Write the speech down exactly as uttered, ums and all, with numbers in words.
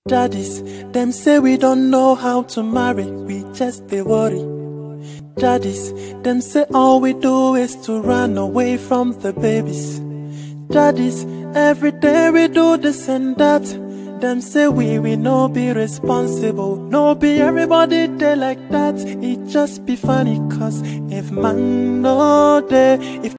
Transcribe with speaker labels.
Speaker 1: Daddies, them say we don't know how to marry, we just they worry. Daddies, them say all we do is to run away from the babies. Daddies, every day we do this and that. Them say we we no be responsible, no be everybody they like that. It just be funny cause if man no day, if